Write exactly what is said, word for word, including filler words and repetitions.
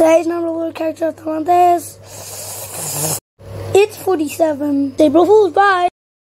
Seis number of character Atlantis. It's forty-seven. April Fool's. Bye.